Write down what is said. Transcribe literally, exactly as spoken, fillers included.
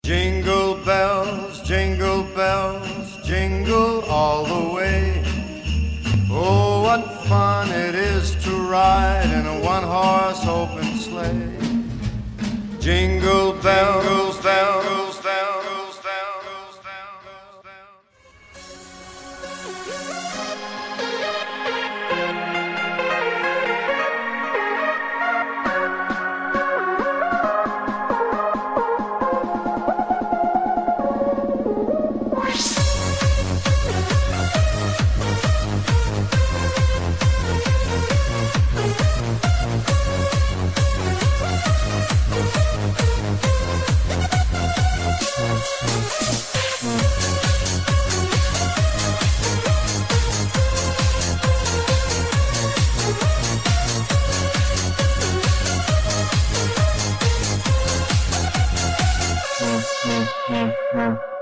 Jingle bells, jingle bells, jingle all the way. Oh, what fun it is to ride in a one-horse open sleigh. Jingle bells, bells, bells, bells, bells, bells, bells, bells. Mm-hmm.